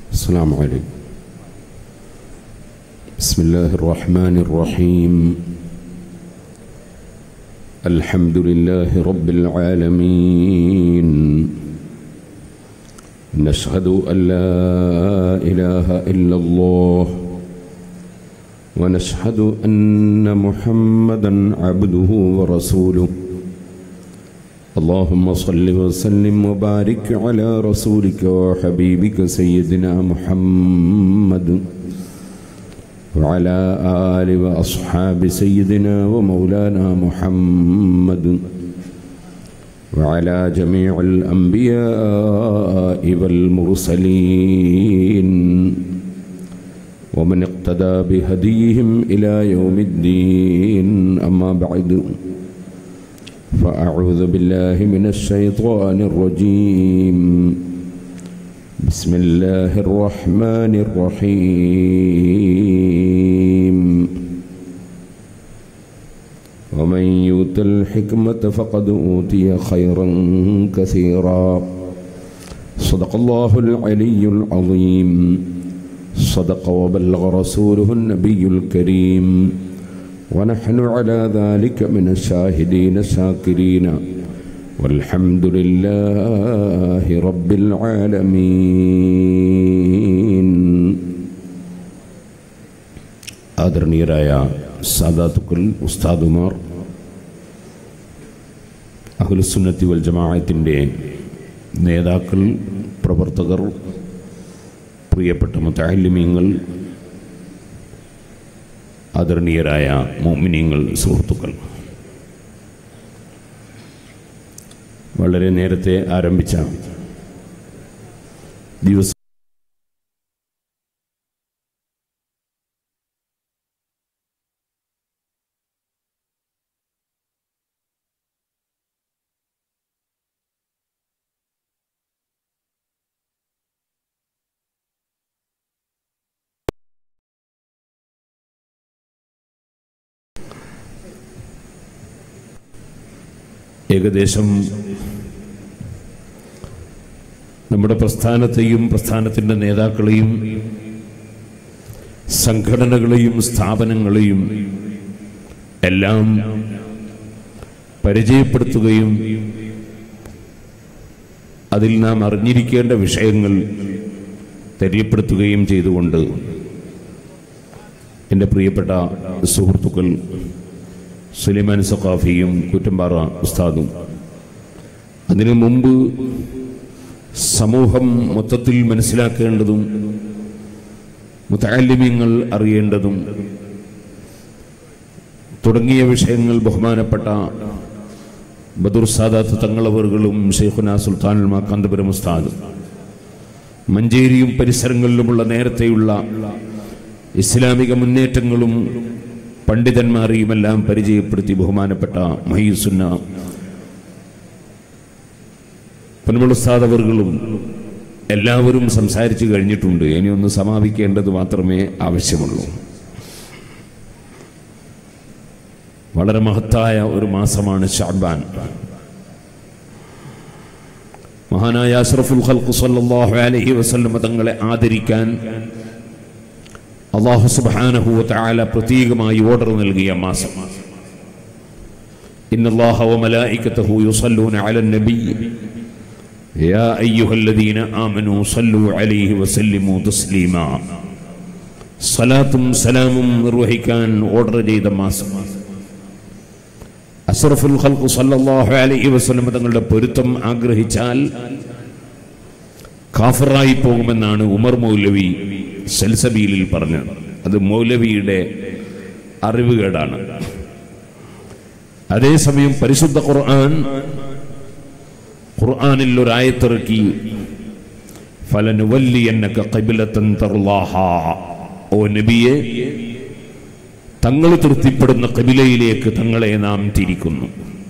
السلام عليكم. بسم الله الرحمن الرحيم. الحمد لله رب العالمين. نشهد أن لا إله إلا الله ونشهد أن محمدا عبده ورسوله. اللهم صل وسلم وبارك على رسولك وحبيبك سيدنا محمد وعلى آل وأصحاب سيدنا ومولانا محمد وعلى جميع الأنبياء والمرسلين ومن اقتدى بهديهم إلى يوم الدين. أما بعد، فأعوذ بالله من الشيطان الرجيم. بسم الله الرحمن الرحيم. ومن يؤت الحكمة فقد أوتي خيرا كثيرا. صدق الله العلي العظيم. صدق وبلغ رسوله النبي الكريم. ونحن على ذلك من الشاهدين الشاكرين والحمد لله رب العالمين. ആദരണീയരായ സാദാത്തുക്കൾ, ഉസ്താദുമാർ, അഹ്ലുസുന്നത്തി വൽ ജമാഅത്തിന്റെ നേതാക്കൾ, പ്രവർത്തകർ, പ്രിയപ്പെട്ട മുതഅല്ലിമീങ്ങൾ, ആദരണീയരായ മുഅ്മിനീങ്ങൾ, സുഹൃത്തുക്കൾ, വളരെ നേരത്തെ ആരംഭിച്ച ദിവസം ഏകദേശം നമ്മുടെ പ്രസ്ഥാനത്തെയും പ്രസ്ഥാനത്തിൻ്റെ നേതാക്കളെയും സംഘടനകളെയും സ്ഥാപനങ്ങളെയും എല്ലാം പരിചയപ്പെടുത്തുകയും അതിൽ നാം അറിഞ്ഞിരിക്കേണ്ട വിഷയങ്ങൾ തെര്യപ്പെടുത്തുകയും ചെയ്തുകൊണ്ട് എൻ്റെ പ്രിയപ്പെട്ട സുഹൃത്തുക്കൾ സുലൈമാൻ സഖാഫിയും കുറ്റമ്പാറ ഉസ്താദും, അതിനു മുമ്പ് സമൂഹം മൊത്തത്തിൽ മനസ്സിലാക്കേണ്ടതും മുതഅല്ലിമീങ്ങൾ അറിയേണ്ടതും തുടങ്ങിയ വിഷയങ്ങൾ ബഹുമാനപ്പെട്ട ബദർ സാദാത്ത് തങ്ങളവറുകളും ശൈഖുനാ സുൽത്താനുൽ മാക്കാന്തപുരം ഉസ്താദും മഞ്ചേരിയും പരിസരങ്ങളിലുമുള്ള നേരത്തെയുള്ള ഇസ്ലാമിക മുന്നേറ്റങ്ങളും പണ്ഡിതന്മാരെയുമെല്ലാം പരിചയപ്പെടുത്തി ബഹുമാനപ്പെട്ട മഹീസുന്ന പൊന്മുൾ ഉസ്താദ് അവറുകളും എല്ലാവരും സംസാരിച്ചു കഴിഞ്ഞിട്ടുണ്ട്. ഇനിയൊന്ന് സമാപിക്കേണ്ടത് മാത്രമേ ആവശ്യമുള്ളൂ. വളരെ മഹത്തായ ഒരു മാസമാണ് ശഅബാൻ. മഹാനായ അഷ്റഫുൽ ഖൽഖ് സ്വല്ലല്ലാഹു അലൈഹി വസല്ലം തങ്ങളെ ആദരിക്കാൻ അല്ലാഹു സുബ്ഹാനഹു വ തആല പ്രത്യേകമായി ഓർഡർ നൽകിയ മാസം. ഇന്നല്ലാഹ വ മലായികതഹു യുസല്ലൂന അലൻ നബി യാ അയ്യുഹല്ലദീന ആമനൂ സല്ലു അലൈഹി വസല്ലിമു തസ്ലീമാ. സലാത്തും സലാമും നിർവഹിക്കാൻ ഓർഡർ ചെയ്ത മാസം. അഷ്റഫുൽ ഖൽഖ് സ്വല്ലല്ലാഹു അലൈഹി വസല്ലം തങ്ങളുടെ പൊരുത്തം ആഗ്രഹിച്ചാൽ കാഫിറായി പോകുമെന്നാണ് ഉമർ മൗലവി സൽസബീലിൽ പറഞ്ഞത്. അത് മൗലവിയുടെ അറിവുകേടാണ്. അതേസമയം പരിശുദ്ധ ഖുർആനിൽ ഒരു ആയത്തിറക്കി, ഫലനുവല്ലിയന്നക ഖിബ്ലതൻ തർലാഹാ. ഓ നബിയെ, തങ്ങൾ തൃപ്തിപ്പെടുന്ന ഖിബ്ലയിലേക്ക് തങ്ങളെ നാം തിരിക്കുന്നു.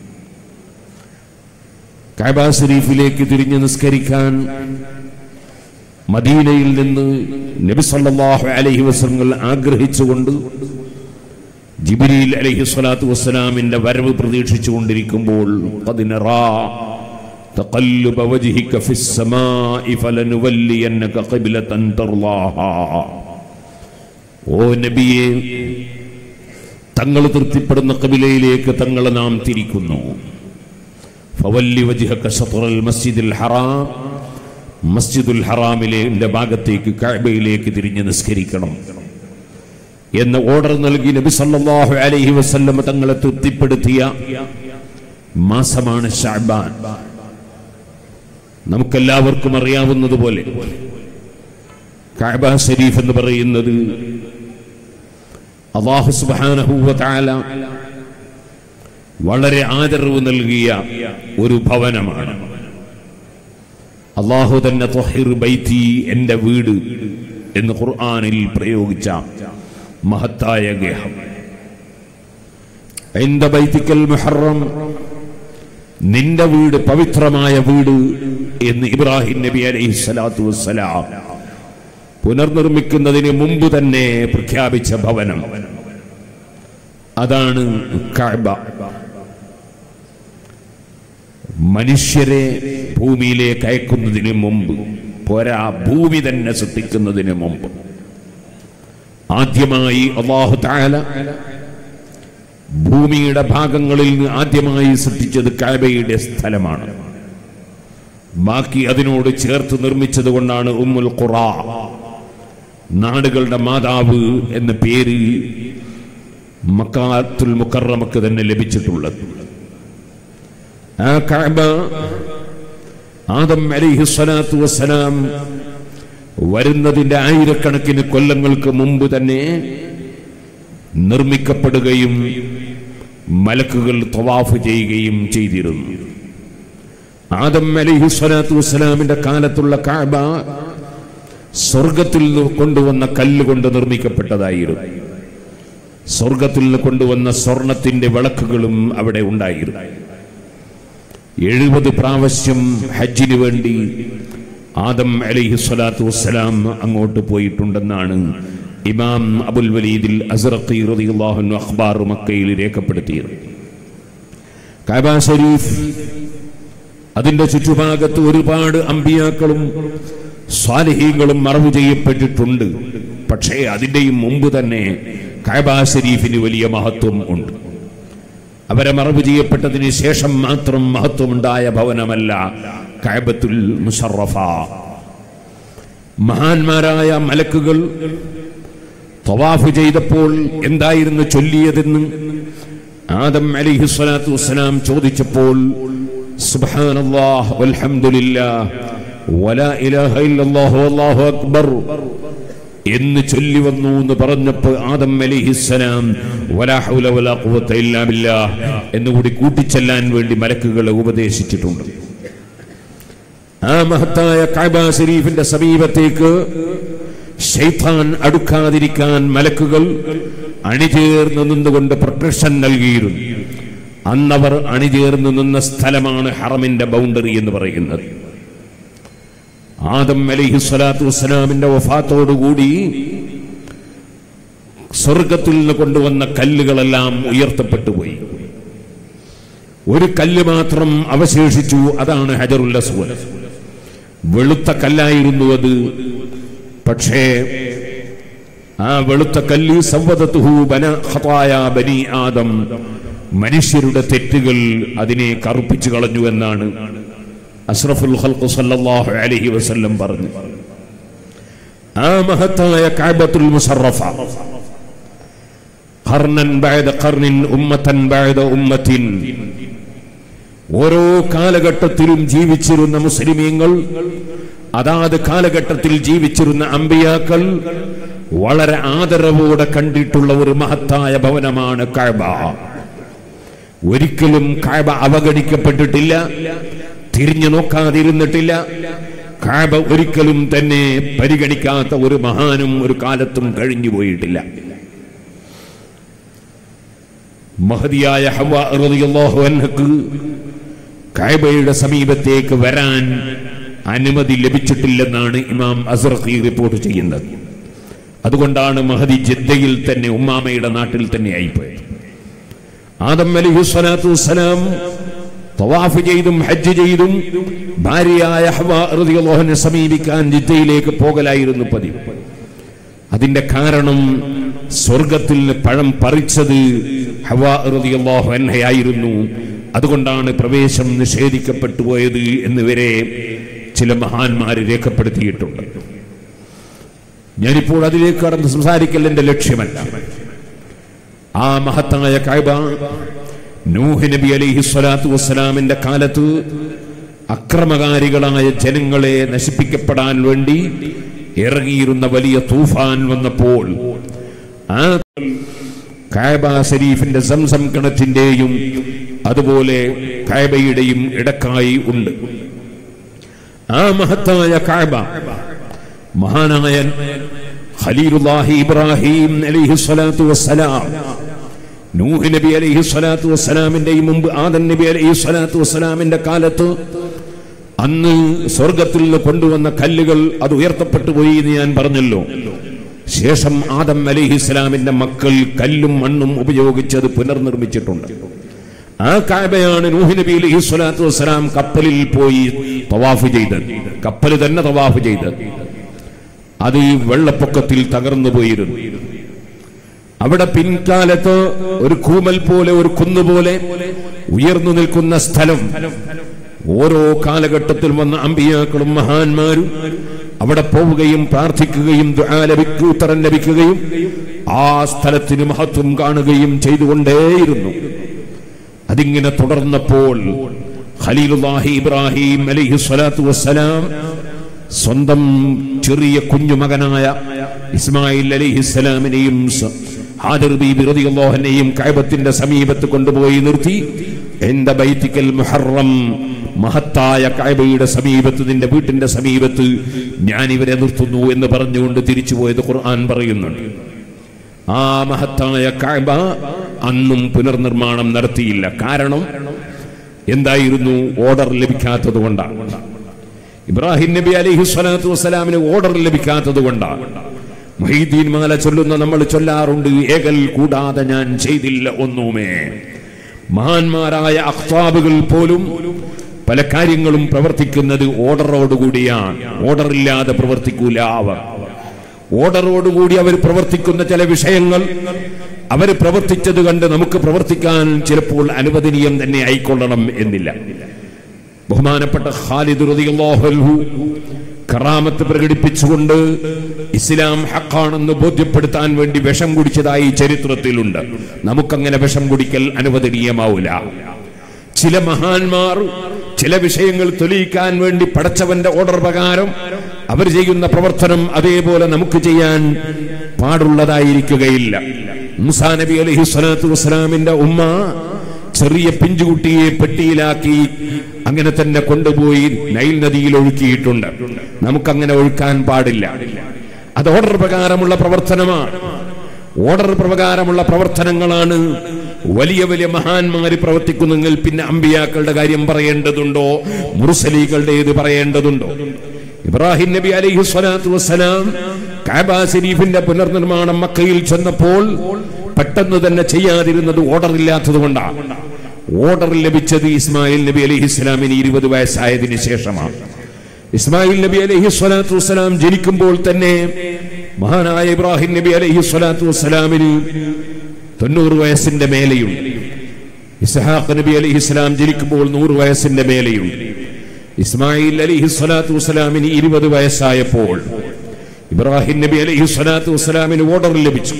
കഅബ ശരീഫിലേക്ക് തിരിഞ്ഞ് നിസ്കരിക്കാൻ മദീനയിൽ നിന്ന് നബി സല്ലല്ലാഹു അലൈഹി വസല്ലം ആഗ്രഹിച്ചുകൊണ്ട് ജിബ്രീൽ അലൈഹി സ്വലാത്തു വസ്സലാമിന്റെ വരവ് പ്രതീക്ഷിച്ചുകൊണ്ടിരിക്കുമ്പോൾ تقلب وجهك في السماء فلنولينك قبلة ترضاها. ഓ നബിയേ, തങ്ങൾ തൃപ്തിപ്പെടുന്ന ഖിബലയിലേക്ക് തങ്ങളെ നാം തിരിക്കുന്നു. ഫവല്ലി വജ്ഹക ശത്റൽ മസ്ജിദിൽ ഹറാം, മസ്ജിദുൽ ഹറാമിലെ ഭാഗത്തേക്ക് കഅബയിലേക്ക് തിരിഞ്ഞ് നിസ്കരിക്കണം എന്ന ഓർഡർ നൽകി നബി സല്ലല്ലാഹു അലൈഹി വസല്ലം തങ്ങളെ തൃപ്തിപ്പെടുത്തിയ മാസമാണ് ശഅബാൻ. നമുക്കെല്ലാവർക്കും അറിയാവുന്നതുപോലെ കഅബ ശരീഫ് എന്ന് പറയുന്നത് അല്ലാഹു സുബ്ഹാനഹു വ തആല വളരെ ആദരവ് നൽകിയ ഒരു ഭവനമാണ്. അല്ലാഹു തന്നെ ത്വഹിർ ബൈതി, എന്റെ വീട് എന്ന് ഖുർആനിൽ പ്രയോഗിച്ച മഹത്തായ ഗേഹം. ഇൻദ ബൈതിക്കൽ മുഹറം, നിന്റെ വീട് പവിത്രമായ വീട് എന്ന് ഇബ്രാഹിം നബി അലൈഹിസ്സലാത്തു വസ്സലാം പുനർനിർമ്മിക്കുന്നതിന് മുമ്പ് തന്നെ പ്രഖ്യാപിച്ച ഭവനം അതാണ് കഅബ. മനുഷ്യരെ ഭൂമിയിലേക്ക് അയക്കുന്നതിന് മുമ്പ് പോരാ, ഭൂമി തന്നെ സൃഷ്ടിക്കുന്നതിന് മുമ്പ് ആദ്യമായി അല്ലാഹു തആല ഭൂമിയുടെ ഭാഗങ്ങളിൽ നിന്ന് ആദ്യമായി സൃഷ്ടിച്ചത് കഅബയുടെ സ്ഥലമാണ്. ബാക്കി അതിനോട് ചേർത്ത് നിർമ്മിച്ചത് കൊണ്ടാണ് ഉമ്മുൽ ഖുറാ, നാടുകളുടെ മാതാവ് എന്ന പേര് മക്കാത്തുൽ മുക്കറമക്ക് തന്നെ ലഭിച്ചിട്ടുള്ളത്. ആ കഅബ ആദം അലൈഹിസ്സലാത്തു വസ്സലാം വരുന്നതിന്റെ ആയിരക്കണക്കിന് കൊല്ലങ്ങൾക്ക് മുമ്പ് തന്നെ നിർമ്മിക്കപ്പെടുകയും മലക്കുകൾ തവാഫ് ചെയ്യുകയും ചെയ്തിരുന്നു. ആദം അലൈഹിസ്സലാത്തു വസ്സലാമിന്റെ കാലത്തുള്ള കഅബ സ്വർഗത്തിൽ നിന്ന് കൊണ്ടുവന്ന കല്ലുകൊണ്ട് നിർമ്മിക്കപ്പെട്ടതായിരുന്നു. സ്വർഗത്തിൽ നിന്ന് കൊണ്ടുവന്ന സ്വർണത്തിന്റെ വിളക്കുകളും അവിടെ ഉണ്ടായിരുന്നു. 70 പ്രാവശ്യം ഹജ്ജിന് വേണ്ടി ആദം അലൈഹിസ്സലാത്തു വസ്സലാം അങ്ങോട്ട് പോയിട്ടുണ്ടെന്നാണ് ഇമാം അബുൽ വലീദിൽ അസ്റഖി റളിയല്ലാഹു അൻഹു അഖ്ബാർ മക്കയിൽ രേഖപ്പെടുത്തിയത്. കഅബ ശരീഫ് അതിന്റെ ചുറ്റുഭാഗത്ത് ഒരുപാട് അമ്പിയാക്കളും സ്വാലിഹീങ്ങളും മറവ് ചെയ്യപ്പെട്ടിട്ടുണ്ട്. പക്ഷേ അതിന്റെയും മുമ്പ് തന്നെ കഅബ ശരീഫിന് വലിയ മഹത്വം ഉണ്ട്. അവരെ മറവ് ചെയ്യപ്പെട്ടതിന് ശേഷം മാത്രം മഹത്വമുണ്ടായ ഭവനമല്ല കഅബത്തുൽ മുശറഫ. മഹാന്മാരായ മലക്കുകൾ തവാഫ് ചെയ്തപ്പോൾ എന്തായിരുന്നു ചൊല്ലിയതെന്ന് ആദം അലൈഹിസ്സലാത്തു വസ്സലാം ചോദിച്ചപ്പോൾ സുബ്ഹാനല്ലാഹ് വൽഹംദുലില്ലാഹ് വലാ ഇലാഹ ഇല്ലല്ലാഹു വല്ലാഹു അക്ബർ എന്ന് ചൊല്ലി വന്നു എന്ന് പറഞ്ഞപ്പോൾ ആദം അലൈഹിസ്സലാം വലാ ഹൗല വലാ ഖുവത ഇല്ലാ ബില്ലാഹ് എന്നുകൂടി കൂട്ടിച്ചൊല്ലാൻ വേണ്ടി മലക്കുകളെ ഉപദേശിച്ചിട്ടുണ്ട്. ആ മഹത്തായ കഅബ ശരീഫിന്റെ സമീപത്തേക്ക് ശൈത്താൻ അടുക്കാതിരിക്കാൻ മലക്കുകൾ അണിചേർന്ന് നിന്നുകൊണ്ട് പ്രൊട്ടക്ഷൻ നൽകിയിരുന്നു. അന്നവർ അണിചേർന്ന് നിന്ന സ്ഥലമാണ് ഹറമിന്റെ ബൗണ്ടറി എന്ന് പറയുന്നത്. ആദം അലൈഹിസ്സലാത്തു വസ്സലാമിന്റെ വഫാത്തോടുകൂടി സ്വർഗത്തിൽ നിന്ന് കൊണ്ടുവന്ന കല്ലുകളെല്ലാം ഉയർത്തപ്പെട്ടു പോയി. ഒരു കല്ല് മാത്രം അവശേഷിച്ചു, അതാണ് ഹജറുൽ അസ്വദ്. വെളുത്ത കല്ലായിരുന്നു അത്. പക്ഷേ ആ വെളുത്ത കല്ല് സവ്വദതുഹു ഖതായ ബനി ആദം, മനുഷ്യരുടെ തെറ്റുകൾ അതിനെ കറുപ്പിച്ചു കളഞ്ഞു എന്നാണ് അഷ്റഫുൽ ഖൽഖ് സല്ലല്ലാഹു അലൈഹി വസല്ലം പറഞ്ഞു. ആ മഹത്തായ കഅബത്തുൽ മുശറഫ ഖർനൻ ബഅദ ഖർനിൻ ഉമ്മതൻ ബഅദ ഉമ്മത്തിൻ, ഓരോ കാലഘട്ടത്തിലും ജീവിച്ചിരുന്ന മുസ്ലിമീങ്ങൾ, അതാത് കാലഘട്ടത്തിൽ ജീവിച്ചിരുന്ന അമ്പിയാക്കൾ വളരെ ആദരവോടെ കണ്ടിട്ടുള്ള ഒരു മഹത്തായ ഭവനമാണ് കഅബ. ഒരിക്കലും കഅബ അവഗണിക്കപ്പെട്ടിട്ടില്ല, തിരിഞ്ഞു നോക്കാതിരുന്നിട്ടില്ല. കഅബ ഒരിക്കലും തന്നെ പരിഗണിക്കാത്ത ഒരു മഹാനും ഒരു കാലത്തും കഴിഞ്ഞു പോയിട്ടില്ല. മഹദിയായ ഹവ്വ റളിയല്ലാഹു അൻഹക്ക് കഅബയുടെ സമീപത്തേക്ക് വരാൻ അനുമതി ലഭിച്ചിട്ടില്ലെന്നാണ് ഇമാം അസ്റഖി റിപ്പോർട്ട് ചെയ്യുന്നത്. അതുകൊണ്ടാണ് മഹദി ജിദ്ദയിൽ തന്നെ ഉമ്മാമയുടെ നാട്ടിൽ തന്നെ ആയിപ്പോയത്. ആദം അലൈഹിസ്സലാത്തു വസ്സലാം തവാഫ് ചെയ്തും ഹജ്ജ് ചെയ്തും ഭാര്യയായ ഹവ്വാ റളിയല്ലാഹു അൻഹയെ സമീപിക്കാൻ ജിദ്ദയിലേക്ക് പോകലായിരുന്നു പതിവ്. അതിന്റെ കാരണം സ്വർഗത്തിൽ പഴം പറിച്ചത് ഹവ്വാ റളിയല്ലാഹു അൻഹയായിരുന്നു. അതുകൊണ്ടാണ് പ്രവേശം നിഷേധിക്കപ്പെട്ടു പോയത് എന്നുവരെ ചില മഹാന്മാര് രേഖപ്പെടുത്തിയിട്ടുണ്ട്. ഞാനിപ്പോൾ അതിലേക്ക് കടന്ന് സംസാരിക്കൽ എന്റെ ലക്ഷ്യമല്ല. ആ മഹത്തായ കഅബ നൂഹ് നബി അലൈഹിസ്സലാത്തു വസ്സലാമിന്റെ കാലത്ത് അക്രമകാരികളായ ജനങ്ങളെ നശിപ്പിക്കപ്പെടാൻ വേണ്ടി ഇറങ്ങിയിരുന്ന വലിയ തൂഫാൻ വന്നപ്പോൾ ആ കഅബ ശരീഫിന്റെ സംസം കിണറ്റിന്റെയും അതുപോലെ കഅബയുടെയും ഇടക്കായി ഉണ്ട്. ആ മഹത്തായ കഅബ മഹാനായ ഖലീലുല്ലാഹി ഇബ്രാഹിം അലൈഹിസ്സലാത്തു വസ്സലാം നൂഹ് നബി അലൈഹിസ്സലാത്തു വസ്സലാമിന്റെയും മുമ്പ് ആദം നബി അലൈഹിസ്സലാത്തു വസ്സലാമിന്റെ കാലത്ത് അന്ന് സ്വർഗത്തിൽ നിന്ന് കൊണ്ടുവന്ന കല്ലുകൾ അത് ഉയർത്തപ്പെട്ടു പോയി എന്ന് ഞാൻ പറഞ്ഞല്ലോ. ശേഷം ആദം അലൈഹിസ്സലാമിന്റെ മക്കൾ കല്ലും മണ്ണും ഉപയോഗിച്ചത് പുനർനിർമ്മിച്ചിട്ടുണ്ട്. ആ കഅബയാണ് നൂഹ് നബി അലൈഹിസ്സലാത്തു വസ്സലാം കപ്പലിൽ പോയി തവാഫ് ചെയ്തത്. കപ്പൽ തന്നെ തവാഫ് ചെയ്തത്. അത് വെള്ളപ്പൊക്കത്തിൽ തകർന്നു പോയിരുന്നു. അവിടെ പിൻകാലത്ത് ഒരു കൂമൽ പോലെ ഒരു കുന്നുപോലെ ഉയർന്നു നിൽക്കുന്ന സ്ഥലം ഓരോ കാലഘട്ടത്തിൽ വന്ന അമ്പിയാക്കളും മഹാന്മാരും അവിടെ പോവുകയും പ്രാർത്ഥിക്കുകയും ദുആ ലഭിക്കുകയും ഉത്തരം ലഭിക്കുകയും ആ സ്ഥലത്തിന് മഹത്വം കാണുകയും ചെയ്തുകൊണ്ടേയിരുന്നു. അതിങ്ങനെ തുടർന്നപ്പോൾ ഖലീലുല്ലാഹി ഇബ്രാഹിം അലൈഹിസ്സലാത്തു വസ്സലാം സ്വന്തം ചെറിയ കുഞ്ഞുമകനായ ഇസ്മായിൽ അലൈഹിസ്സലാമിനെയും ഹാജർ ബീബി റളിയല്ലാഹു അൻഹയെയും കഅബത്തിന്റെ സമീപത്ത് കൊണ്ടുപോയി നിർത്തി. എന്റെ ബൈത്തിക്കൽ മുഹറം, മഹത്തായ കഅബയുടെ സമീപത്ത്, നിന്റെ വീട്ടിന്റെ സമീപത്ത് ഞാൻ ഇവരെ നിർത്തുന്നു എന്ന് പറഞ്ഞുകൊണ്ട് തിരിച്ചുപോയത് ഖുർആൻ പറയുന്നുണ്ട്. ആ മഹത്തായ കഅബ അന്നും പുനർനിർമ്മാണം നടത്തിയില്ല. കാരണം എന്തായിരുന്നു? ഓർഡർ ലഭിക്കാത്തത് കൊണ്ടാണ്. ഇബ്രാഹിം നബി അലൈഹിസ്സലാത്തു വസ്സലാമിന് ഓർഡർ ലഭിക്കാത്തത് കൊണ്ടാണ്. മുഹീദ്ദീൻ മാല ചൊല്ലുന്ന നമ്മൾ ചൊല്ലാറുണ്ട്, ഏകൽ കൂടാതെ ഞാൻ ചെയ്തില്ല ഒന്നുമേ. മഹാന്മാരായ അഖ്താബുകൾ പോലും പല കാര്യങ്ങളും പ്രവർത്തിക്കുന്നത് ഓർഡറോടുകൂടിയാണ്. ഓർഡർ ഇല്ലാതെ പ്രവർത്തിക്കൂല അവർ. ഓർഡറോടുകൂടി അവർ പ്രവർത്തിക്കുന്ന ചില വിഷയങ്ങൾ അവർ പ്രവർത്തിച്ചത് കണ്ട് നമുക്ക് പ്രവർത്തിക്കാൻ ചിലപ്പോൾ അനുവദനീയം തന്നെ ആയിക്കൊള്ളണം എന്നില്ല. ബഹുമാനപ്പെട്ട ഖാലിദ് റളിയല്ലാഹു അൻഹു കറാമത്ത് പ്രകടിപ്പിച്ചുകൊണ്ട് ഇസ്ലാം ഹഖാണെന്ന് ബോധ്യപ്പെടുത്താൻ വേണ്ടി വിഷം കുടിച്ചതായി ചരിത്രത്തിലുണ്ട്. നമുക്കങ്ങനെ വിഷം കുടിക്കൽ അനുവദനീയമാവില്ല. ചില മഹാന്മാർ ചില വിഷയങ്ങൾ തെളിയിക്കാൻ വേണ്ടി പടച്ചവന്റെ ഓർഡർ പ്രകാരം അവർ ചെയ്യുന്ന പ്രവർത്തനം അതേപോലെ നമുക്ക് ചെയ്യാൻ പാടുള്ളതായിരിക്കുകയില്ല. മൂസാ നബി അലൈഹിസ്സലാത്തു വസ്സലാമിന്റെ ഉമ്മ ചെറിയ പിഞ്ചുകുട്ടിയെ പെട്ടിയിലാക്കി അങ്ങനെ തന്നെ കൊണ്ടുപോയി നൈൽ നദിയിൽ ഒഴുക്കിയിട്ടുണ്ട്. നമുക്കങ്ങനെ ഒഴുക്കാൻ പാടില്ല. അത് ഓർഡർ പ്രകാരമുള്ള പ്രവർത്തനമാണ്. ഓർഡർ പ്രകാരമുള്ള പ്രവർത്തനങ്ങളാണ് വലിയ വലിയ മഹാന്മാര് പ്രവർത്തിക്കുന്നെങ്കിൽ പിന്നെ അമ്പിയാക്കളുടെ കാര്യം പറയേണ്ടതുണ്ടോ? മുർസലീകളുടേത് പറയേണ്ടതുണ്ടോ? ഇബ്രാഹിം നബി അലൈഹിസ്സലാത്തു വസ്സലാം കഅബ ശരീഫിന്റെ പുനർനിർമ്മാണം മക്കയിൽ ചെന്നപ്പോൾ പെട്ടെന്ന് തന്നെ ചെയ്യാതിരുന്നത് ഓർഡർ ഇല്ലാത്തത് കൊണ്ടാണ്. ഓർഡർ ലഭിച്ചത് ഇസ്മായിൽ നബി അലൈഹിസ്സലാമിന് 20 വയസ്സായതിനു ശേഷമാണ്. ഇസ്മായിൽ നബി അലൈഹിസ്സലാത്തു വസ്സലാം ജനിക്കുമ്പോൾ തന്നെ മഹാനായ ഇബ്രാഹിം നബി അലൈഹിസ്സലാത്തു വസ്സലാമിന് 90 വയസ്സിന്റെ മേലെയുണ്ട്. ഇസ്ഹാഖ് നബി അലൈഹിസ്സലാം ജനിക്കുമ്പോൾ 100 വയസ്സിന്റെ മേലെയുണ്ട്. ഇസ്മായിൽ അലൈഹിസ്സലാത്തു വസ്സലാമിന് 20 വയസ്സായപ്പോൾ ഇബ്രാഹിം നബി അലൈഹിസ്സലാത്തു വസ്സലാമിന് ഓർഡർ ലഭിച്ചു.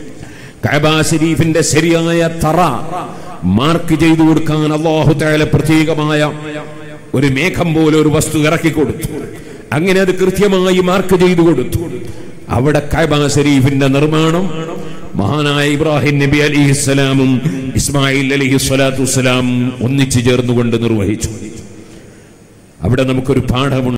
കഅബ ശരീഫിന്റെ ശരിയായ തറ മാർക്ക് ചെയ്തു കൊടുക്കാൻ അല്ലാഹു തആല പ്രത്യേകമായ ഒരു മേഘം പോലെ ഒരു വസ്തു ഇറക്കി കൊടുത്തു. അങ്ങനെ അത് കൃത്യമായി മാർക്ക് ചെയ്തു കൊടുത്തു. അവിടെ കഅബ ശരീഫിന്റെ നിർമ്മാണം മഹാനായ ഇബ്രാഹിം നബി അലൈഹിസ്സലാമും ഇസ്മായിൽ അലൈഹിസ്സലാത്തു വസ്സലാം ഒന്നിച്ചു ചേർന്നുകൊണ്ട് നിർവഹിച്ചു. അവിടെ നമുക്കൊരു പാഠമുണ്ട്.